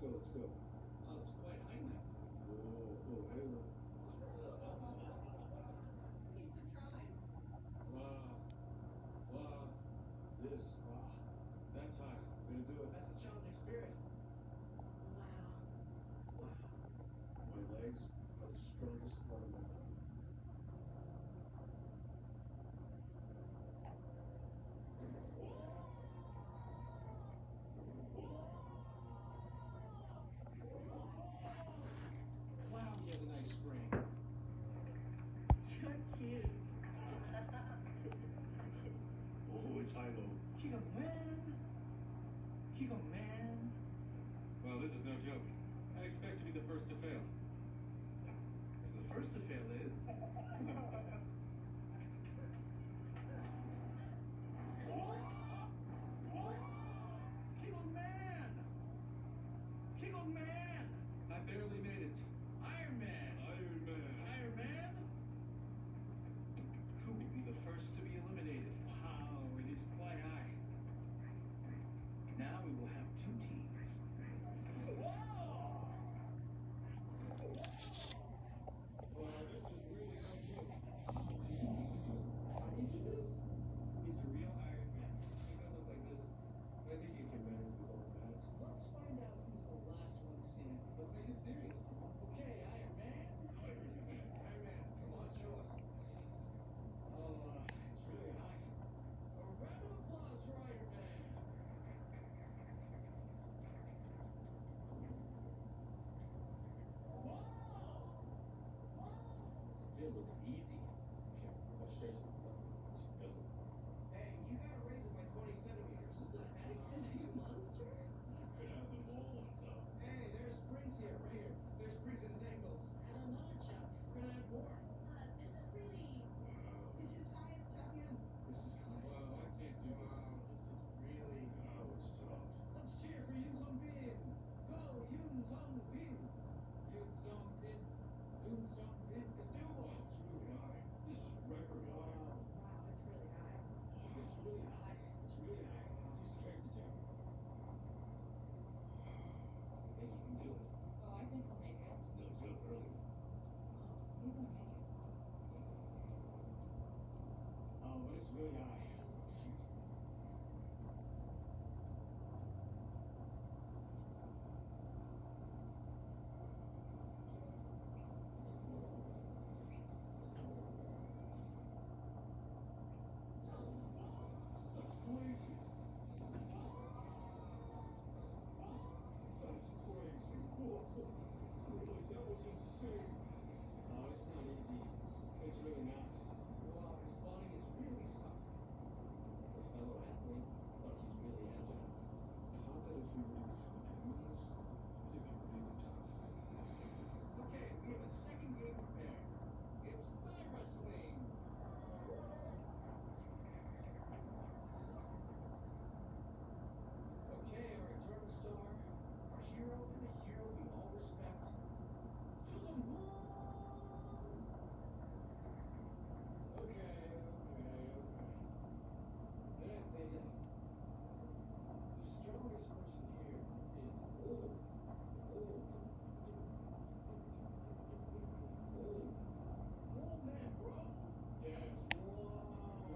go, let's go. Oh, it's quite high now. Whoa, hang on. He's surprised. Wow. This, wow. That's high. We're gonna do it. That's the challenging spirit. Wow. My legs are the strongest part of my body. Wow, he has a nice spring. You're cute. Oh, it's high though. He go man. Well, this is no joke. I expect to be the first to fail. So the first to fail is... King of Man! I barely made it. Iron Man! Iron Man. Iron Man? Who will be the first to be eliminated? Wow, it is quite high. Now we will have two teams. Wow, this is really no joke. He's a real Iron Man. He doesn't look like this. I think you can manage with all that. Let's find out who's the last one standing. Let's make it serious. Okay, Iron Man. Iron Man. Iron Man, come on, show us. Oh, it's really high. A round of applause for Iron Man. Still looks easy. Okay, frustration. She doesn't. Hey, you gotta raise it by 20 centimeters. What the heck? Is he a monster? Could have them all on top. Hey, there's springs here, right here. There's springs in his ankles. And another chunk. We're gonna add more. This is really... Wow. It's his highest time. This is high. Wow, I can't do this. This is really... Wow, it's tough. Let's cheer for Yoon Sung Bin. Go, Yoon Sung Bin. Yoon Sung Bin. Yoon Sung Bin. Let's do Wow, it. it's really high. This is record high. Wow, it's really high. It's really high. It's really high. I'm too scared to jump. I think you can do it. Oh, I think he'll make it. No jump early. Oh, he's gonna make it. Oh, but it's really high. Shoot. That's crazy. That's crazy. Whoa. Like, that was insane. Oh, it's not easy. It's really not. Wow, his body is really soft. As a fellow athlete, I thought he's really agile. I thought that if we were to become communists, it'd be really tough. Okay, we have a second game prepared. It's thigh wrestling. Okay, our eternal star, our hero, and the hero we all respect. Choosung. Okay. Good, Vegas. The strongest person here is Oh man, bro. Yes. Wow.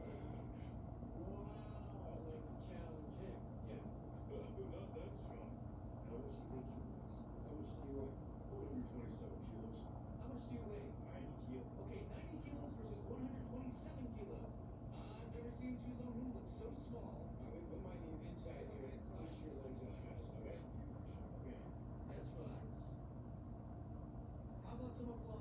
I'd like to challenge him. Yeah. Not that strong. How much do you think he weighs? How much do you weigh? 127 kilos. How much do you weigh? 90 kilos. Okay, 90 kilos versus 127 kilos. I've never seen Choosung Hoon look so small. I'm gonna put my knees inside here and push your legs on us, okay? Okay. That's fine. How about some applause?